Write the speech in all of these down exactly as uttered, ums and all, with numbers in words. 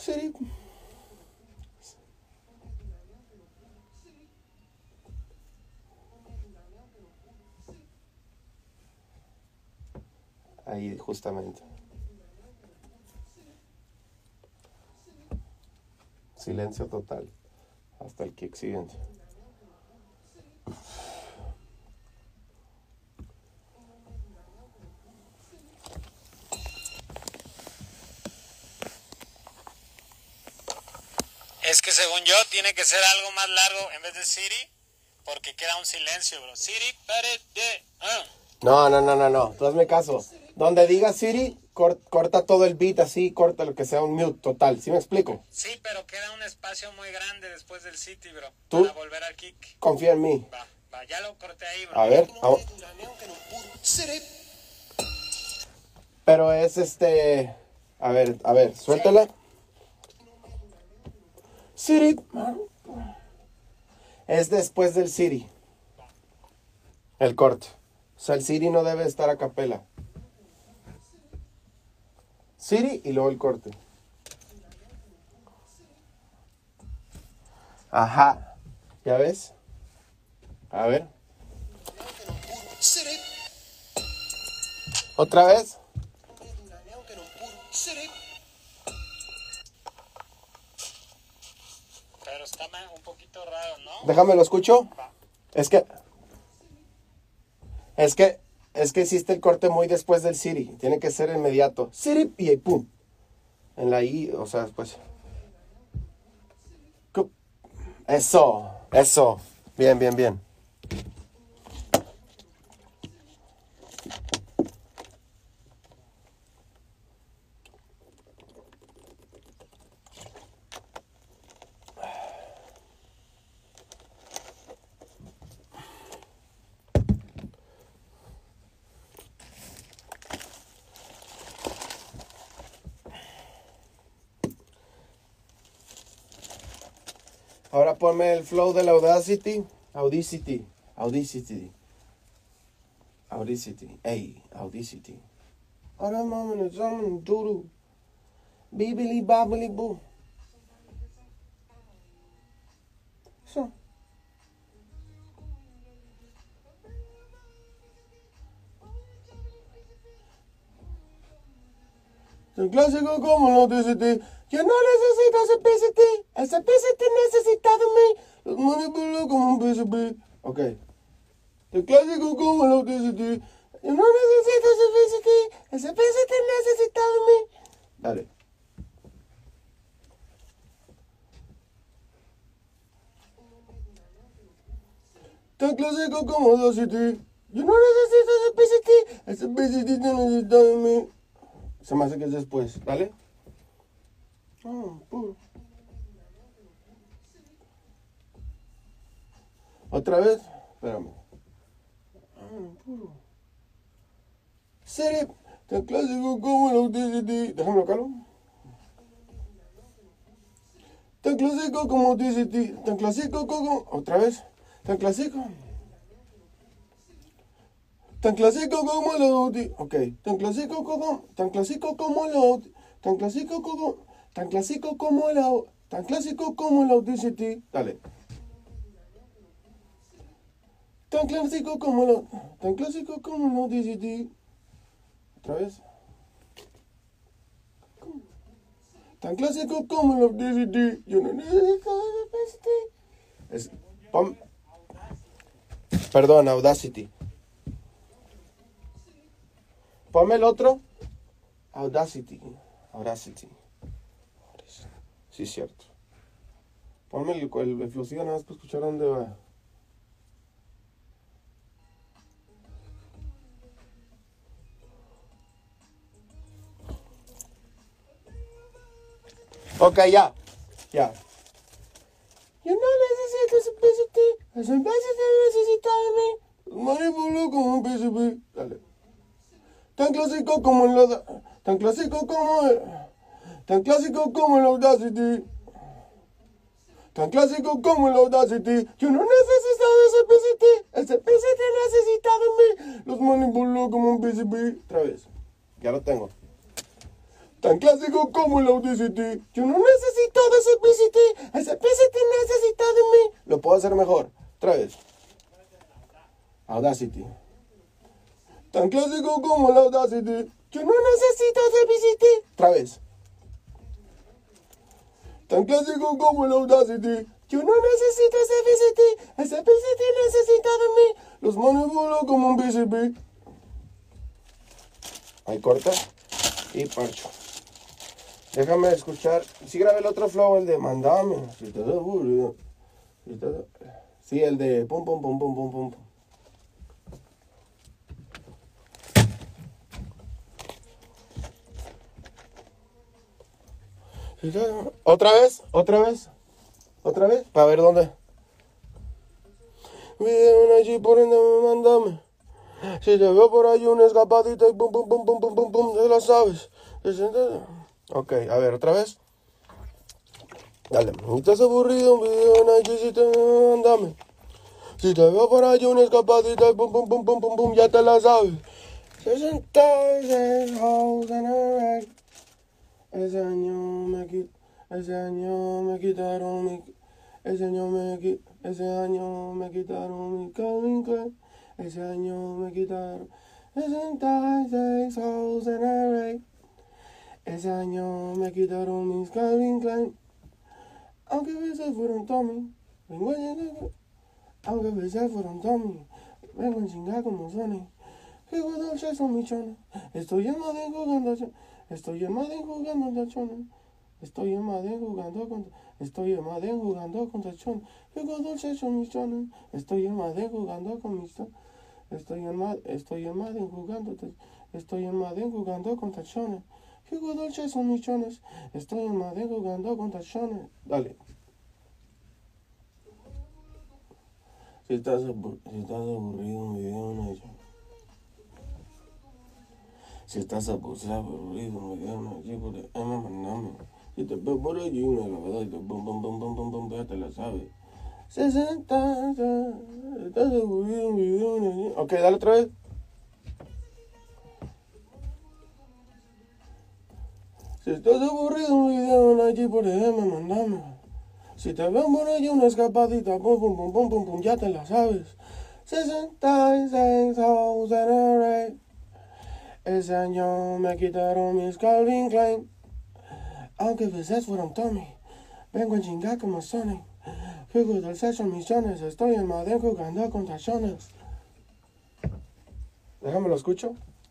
City. Ahí, justamente. Silencio total. Hasta el kick siguiente. Es que según yo tiene que ser algo más largo en vez de City, porque queda un silencio, bro. City, pare de... Uh. No, no, no, no, no. Tú hazme caso. Donde diga City, cor corta todo el beat así, corta lo que sea un mute total. ¿Sí me explico? Sí, pero queda un espacio muy grande después del City, bro. ¿Tú? Para volver al kick. Confía en mí. Va, va, ya lo corté ahí, bro. A ver, vamos. Pero es este... A ver, a ver, suéltala. City. Es después del City. El corte. O sea, el City no debe estar a capela. City y luego el corte. Ajá. ¿Ya ves? A ver. ¿Otra vez? Pero está un poquito raro, ¿no? Déjame lo escucho. Es que... Es que... Es que hiciste el corte muy después del City. Tiene que ser inmediato. City y ahí, pum. En la I, o sea, después. Eso, eso. Bien, bien, bien. Ahora ponme el flow de la Audacity. Audacity. Audacity. Audacity. Ey, Audacity. Ahora mames, son duro. Bibili babili boo. Eso. Tan clásico como lo D C T. Yo no necesito ese P C T. Ese P C T necesita de mí. Los manipulo como un P C P. Ok. Tan clásico como lo D C T. Yo no necesito ese P C T. Ese P C T necesita de mí. Dale. Tan clásico como lo D C T. Yo no necesito ese P C T. Ese P C T necesita de mí. Se me hace que es después, ¿vale? Oh, puro. Otra vez, espérame. Oh, puro. Serie tan clásico como el Audacity. Déjame locarlo. Tan clásico como Audacity. Tan clásico como. Otra vez. Tan clásico. Tan clásico como el Audi. Ok. Tan clásico como. Tan clásico como el Audi. Tan clásico como. Tan clásico como el Audi. Tan clásico como el Audacity. Dale. Tan clásico como el. Tan clásico como el Audacity. Otra vez. Tan clásico como el Audacity. Yo no necesito Audacity. Es. Pon. Perdón, Audacity. Ponme el otro. Audacity. Audacity. Sí, es cierto. Ponme el, el, el flucido nada más para escuchar dónde va. Ok, ya. Ya. Yo no necesito ese P C T. Ese P C T necesita de mí. Manipulo como un P C P. Dale. Tan clásico como el tan clásico como el, tan clásico como el Audacity. Tan clásico como el Audacity. Yo no necesito de ese P C T. Ese P C T necesita de mí. Los manipulo como un P C P. Otra vez. Ya lo tengo. Tan clásico como el Audacity. Yo no necesito de ese P C T. Ese P C T necesita de mí. Lo puedo hacer mejor. Otra vez. Audacity. Tan clásico como el Audacity. Yo no necesito de P C T. Otra vez. Tan clásico como el Audacity. Yo no necesito ese P C T. Ese P C T necesita de mí. Los manipulo como un P C P. Ahí corta. Y parcho. Déjame escuchar. Si grabé el otro flow, el de mandame. Si te da aburrido. Si te da... Sí, el de pum pum pum pum pum pum. Si te da... Otra vez, otra vez. Otra vez. Para ver dónde. Video en allí por donde me mandame. Si te veo por ahí una escapadita y pum pum pum pum pum pum pum, ya la sabes. Ok, a ver, otra vez. Dale, si estás aburrido, un video en allí, si te mandame. Si te veo por ahí una escapadita y pum pum pum pum pum pum, ya te la sabes. sesenta y seis hoes en el rey. Ese año me quit, ese año me quitaron mi, ese año me quit, ese año me quitaron mi Calvin Klein. Ese año me quitaron sesenta y seis hoes en el rey. Ese año me quitaron mis Calvin Klein. Aunque a veces fueron Tommy, vengo a llegar. Aunque a veces fueron Tommy, vengo a chingar como Sony. Juego dulce son mis chones. Estoy en Madden jugando, estoy en Madden jugando a chones. Estoy en Madden jugando contra, estoy en Madden jugando contra chones. Juego dulce son mis chones. Estoy en Madden jugando con mis chones. Estoy en Madden, estoy en Madden jugando, estoy en Madden jugando contra chones. Juego dulce son mis chones. Estoy en Madden jugando contra chones. Dale. Si estás, abur si estás aburrido, un video en allí. Si estás aburrido, un video en allí, por el M, mandame. Si te veo por allí una grabada y te bum bum bum bum bum bum, ya te la sabes. sesenta, estás aburrido, un video en allí. Ok, dale otra vez. Si estás aburrido, un video en allí, por el M, mandame. Si te veo por ahí una escapadita, pum, pum, pum, pum, pum, pum, ya te la sabes. sesenta y seis hoes en el rey. Ese año me quitaron mis Calvin Klein. Aunque a veces fueron Tommy, vengo a chingar como Sony. Juego del sexo millones, estoy en Madden jugando contra chones. Déjame lo escucho.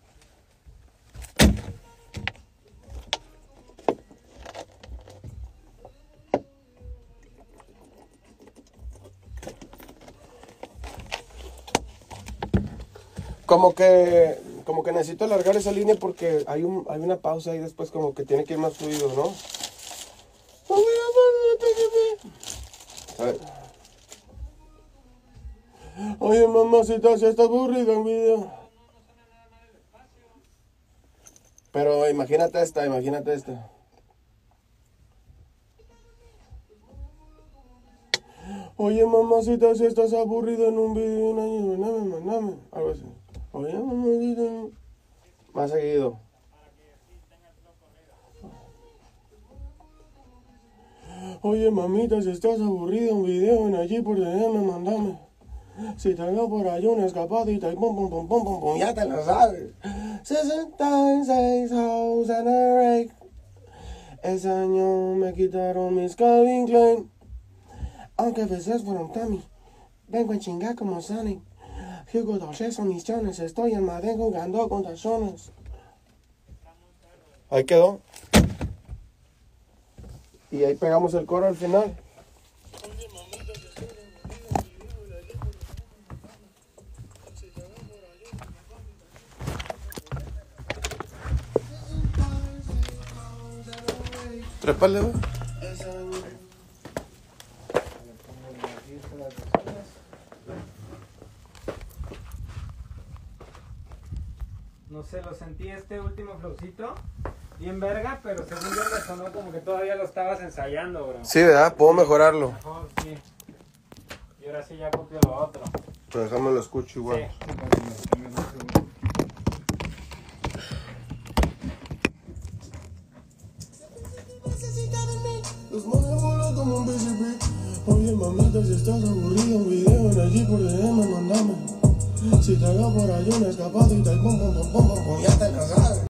Como que, como que necesito alargar esa línea porque hay, un, hay una pausa y después como que tiene que ir más fluido, ¿no? A ver. Oye, mamacita, si está aburrido el video. Pero imagínate esta, imagínate esta. Oye, mamacita, si estás aburrido en un video, mandame, mandame, algo así. Oye, mamacita. Más seguido. Oye, mamita, si estás aburrido, un video en allí por D M, mandame. Si te veo por ahí una escapadita y pum, pum, pum, pum, pum, pum, ya te la sabes. sesenta y seis hoes en el rey. Ese año me quitaron mis Calvin Klein. Aunque a veces fueron Tommy, vengo a chingar como Sonic. Juego dulce son mis chones, estoy en Madden jugando contra chones. Ahí quedó. Y ahí pegamos el coro al final. Trépale, güey. No sé, lo sentí este último flowcito bien verga, pero según yo me sonó como que todavía lo estabas ensayando, bro. Sí, ¿verdad? Puedo mejorarlo. Mejor, sí. Y ahora sí ya copio lo otro. Pero déjame lo escucho igual. Sí. Los manes vuelan como un B C P. Oye mamita, si estás aburrido, un video en allí por D M, mandame. Si te hago por ahí una escapada y te pum pum pum pum pum, ya te la sabes.